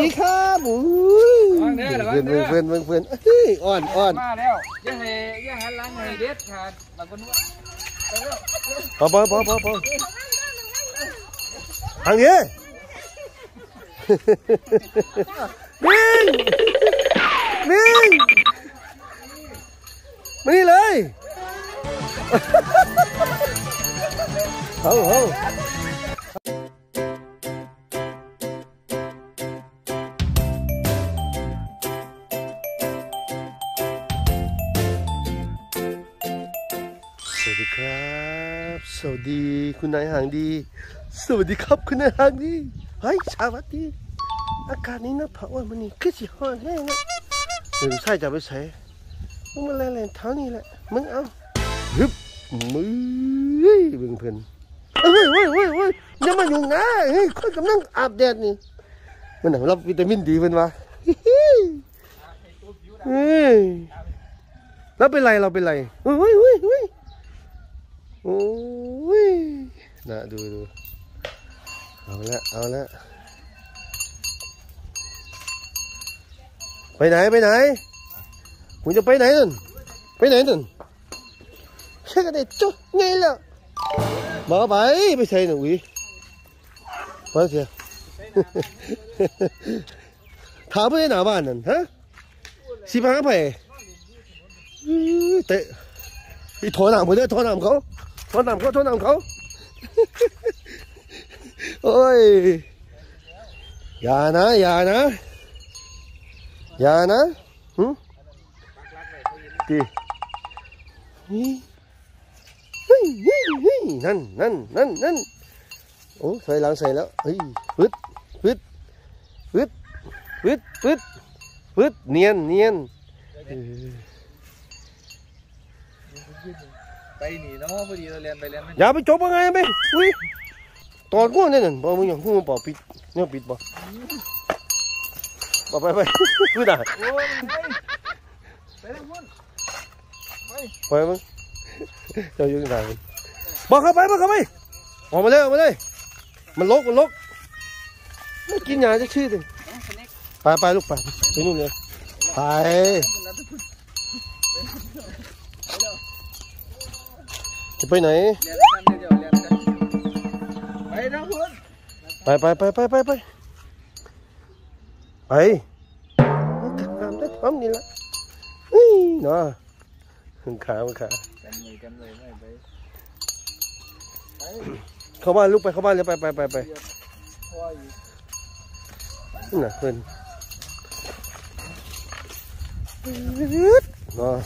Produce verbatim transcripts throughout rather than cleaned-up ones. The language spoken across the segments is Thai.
ดีครับอุ้ยเพื่อนเพื่อนเพื่อนเพื่อนเพื่อนอ่อนอ่อนมาแล้วยังไงยังหันหลังให้เด็ดขาดบางคนว่าพอพอพอพอพอทางนี้นิ่งนิ่งมานี่เลยเอาเอาสวัสดีครับสวัสดีคุณนายหางดีสวัสดีครับคุณนายหางดีเฮ้ยสวัสดีอากาศนี้นะเพราะว่ามันนี่คือสิฮ้อนแห้งนะเดี๋ยวใส่จะไปใส่มึงมาแล่นๆเท่านี้แหละมึงเอาฮึบมือเบิ่งเพิ่นเฮ้ยเฮ้ยเฮ้ยเฮ้ยอย่ามายุ่งนะเฮ้ยคนกำลังอาบแดดนี่มันน่ะรับวิตามินดีเพิ่นว่าเฮ้ยแล้วเป็นไรเราเป็นไรเฮ้ยเฮ้ยเฮ้ยโอ้ยน่ะดูดูเอาละเอาละไปไหนไปไหนคุณจะไปไหนนั่นไปไหนนั่นแค่กันเด็ดจุ๊บไงล่ะมาไปไปใส่หนูอีมาเสียถามไปไหนบ้านนั่นฮะสิพาไปเตะอีถอนหนามเขาเนี่ยถอนหนามเขาถอนหนามเขาถอนหนามเขาโอ้ยอย่านะอย่านะอย่านะหืมดีนั่นนั่นนั่นนั่นโอ้ใส่หลังใส่แล้วเฮ้ยปึ๊ดปึ๊ดปึ๊ดปึ๊ดปึ๊ดปึ๊ดเนียนเนียนไปหนีเนาะพอดีเราเรียนไปเรียนอย่าไปจบยังไงไปอุ้ยตอนกูเนี่ยนั่นบอกมึงอย่างกูมึงบอกปิดเนี่ยปิดบอกบอกไปไปคือด่าไปเลยมึงไปมึงเจ้าอยู่ที่ไหนบอกเข้าไปบอกเข้าไปออกมาเลยออกมาเลยมันลกมันลกไม่กินยาจะชื่อเลยไปไปลูกไปไปนู่นเลยไปจะไปไหนไปนะคุณไปไปไปไปไปไปไปทำได้ทำนี่ละนี่เนาะขาขาเข้าบ้านลูกไปเข้าบ้านเลยไปไปไปไปน่ะเพื่อนเนาะ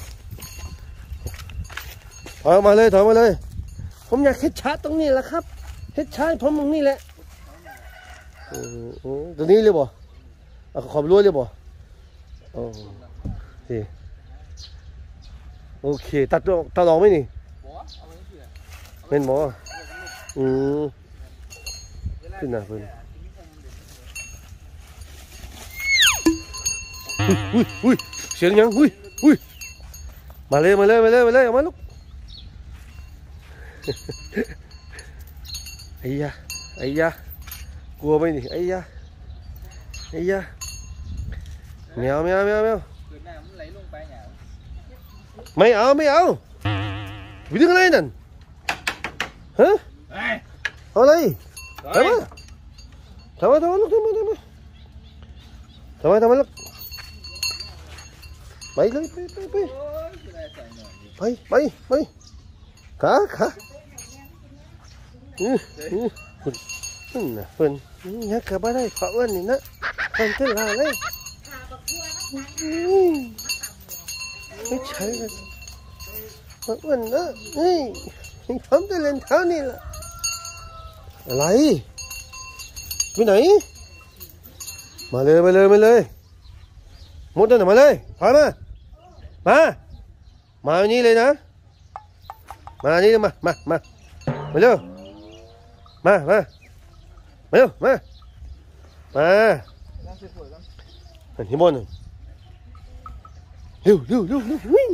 ถอยมาเลยถอยมาเลยผมอยากเฮ็ดชาร์จตรงนี้แหละครับเฮ็ดชาร์จผมตรงนี้แหละตรงนี้เลยบ่ขอบรั้วเลยบ่โอเคโอเคตัดตัดออกไหมนี่เป็นหมออืมขึ้นหน้าเพิ่นอุ้ยอุ้ยเสียงยังอุ้ยอุ้ยมาเลยมาเลยมาเลยมาเลยออกมาลูกไอ้ยะไอ้ยะกลัวไหมนี่ไอ้ยะไอ้ยะแมวแมวแมวแมวไม่เอาไม่เอาไปดึงอะไรนั่นฮะเอาอะไรทำไมทำไมทำไมลูกทำไมทำไมทำไมทำไมลูกไปเลยไปไปไปไปไปไปขาขาอืออือคุณน่ะเพิ่นยักกลับมาได้เพราะว่านี่นะเพิ่นเต้นลาเลยไม่ใช่เลยเพราะว่านะนี่ผมจะเล่นเท่านี้แหละอะไรไปไหนมาเลยมาเลยมาเลยมุดนั่นมาเลยถอยมามามาอันนี้เลยนะมาอันนี้มามามามาเร็วมามามาเร็วมามาอันที่บนเร็วเร็วเร็วเร็ววิ่ง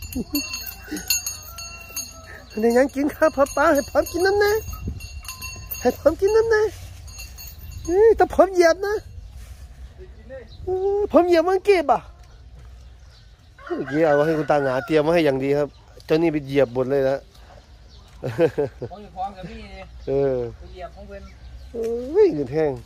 ในยังกินข้าวป้าให้พร้อมกินน้ำนะให้พร้อมกินน้ำนะแต่พร้อมเหยียบนะผมเหยียบมังเก็บอ่ะเมื่อกี้เอาให้คุณตาหงาเตรียมมาให้อย่างดีครับเจ้านี่ไปเหยียบบนเลยนะของอยู่ของกับพี่เออไปเหยียบของเพื่อนเฮ้ยเงินแห้ง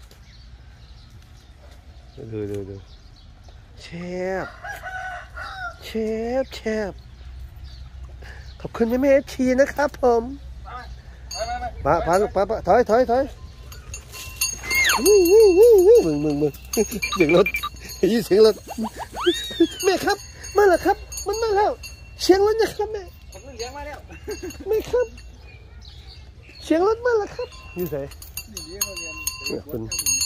ดูดูดูเชฟเชฟเชฟขอบคุณแม่แม่ชีนะครับผมปะปะปะปะถอยถอยถอยมึงมึงมึงเสียงรถยี่เสียงรถแม่ครับมาแล้วครับมันมาแล้วเสียงรถนะครับแม่ผมเลี้ยงมาแล้วแม่ครับเสียงรถมาแล้วครับยี่ใส่คุณ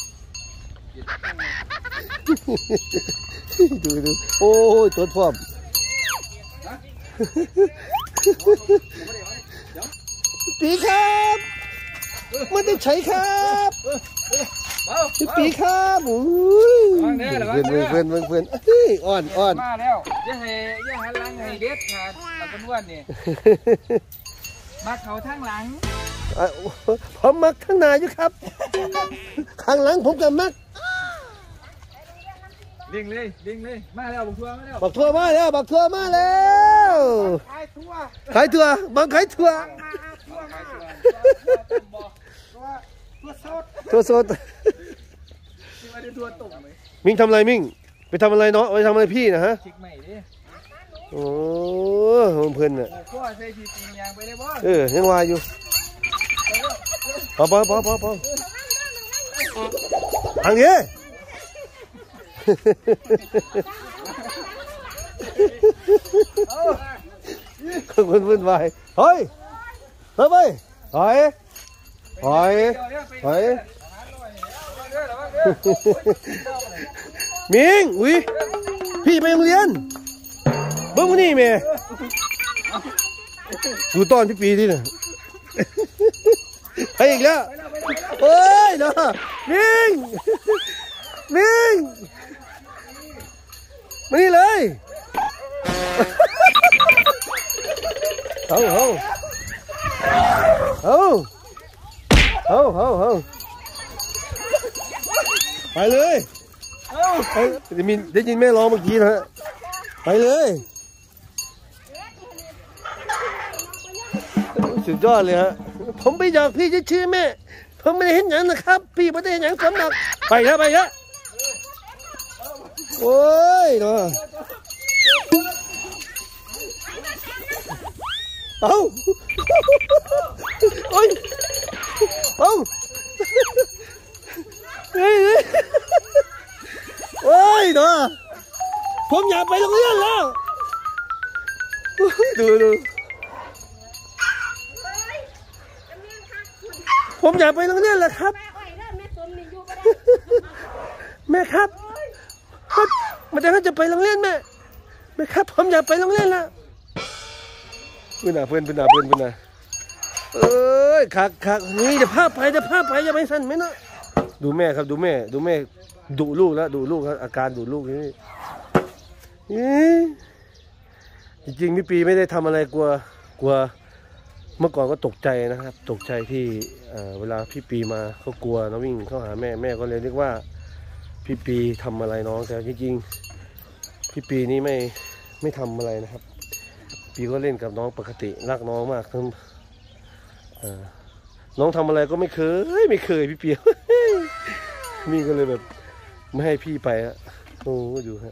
ดูดูโอ้ยตัวพร้อมปีครับไม่ได้ใช้ครับปีครับโอ้ยเพื่อนเพื่อนเพื่อนเพื่อนเฮ้ยอ่อนอ่อนมาแล้วย่าให้ย่าหันหลังให้เด็ดขาดเราเป็นวันนี่มาเขาทั้งหลังผมมักทั้งหน้าอยู่ครับข้างหลังผมกับมักเลี้ยงเลยเลี้ยงเลยมาแล้วบักทัวมาแล้วบักทัวมาแล้วบักทัวมาแล้วขายทัวขายทัวบังขายทัวทัวสดมิ่งทำอะไรมิ่งไปทำอะไรเนาะไปทำอะไรพี่นะฮะชิกใหม่ดิโอ้เพื่อนเนี่ยเออยังวายอยู่พอพอพอพอพอทางนี้คนเพื่อนวายเฮ้ยเฮ้ยไปเฮ้ยเฮ้ยเฮ้ยมิงอุ้ยพี่ไปโรงเรียนเบิ้งวันนี้เมย์ดูตอนที่ปีที่น่ะไปอีกแล้วเฮ้ยเนาะมิงมิงมานี่เลยเอาเอาเอาเอาเอาเอาไปเลยได้ยินได้ยินแม่ร้องเมื่อกี้นะฮะไปเลยสุดยอดเลยฮะผมไปหยอกพี่ชื่อแม่ผมไม่ได้เห็นอย่างนะครับพี่ไม่ได้เห็นอย่างสำนักไปแล้วไปแล้วโอ้ยเนาะเอาโอ้ยเอาเฮ้ยโอ้ยเนาะผมอยากไปโรงเรียนแล้วดูดูผมอยากไปโรงเรียนแล้วครับแม่ครับมันจะน่าจะไปโรงเรียนแม่แม่ครับผมอยากไปโรงเรียนแล้วเพื่อนเพื่อนเพื่อนเพื่อนเพื่อนเอ้ยคักคักนี่จะพาไปจะพาไปจะไปสั่นไหมเนาะดูแม่ครับดูแม่ดูแม่ดุลูกแล้วดุลูกครับอาการดุลูกนี่จริงๆพี่ปีไม่ได้ทำอะไรกลัวกลัวเมื่อก่อนก็ตกใจนะครับตกใจที่เวลาพี่ปีมาเขากลัวน้องวิ่งเข้าหาแม่แม่ก็เลยเรียกว่าพี่ปีทำอะไรน้องแต่จริงๆพี่ปีนี่ไม่ไม่ทำอะไรนะครับปีก็เล่นกับน้องปกติรักน้องมากทั้งน้องทำอะไรก็ไม่เคยไม่เคยพี่ปีมีก็เลยแบบไม่ให้พี่ไปอะโอ้ดูฮะ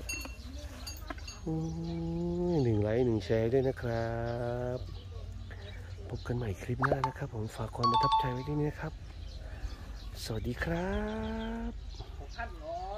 หนึ่งไลค์หนึ่งแชร์ด้วยนะครับพบกันใหม่คลิปหน้านะครับผมฝากความประทับใจไว้ที่นี่นะครับสวัสดีครับ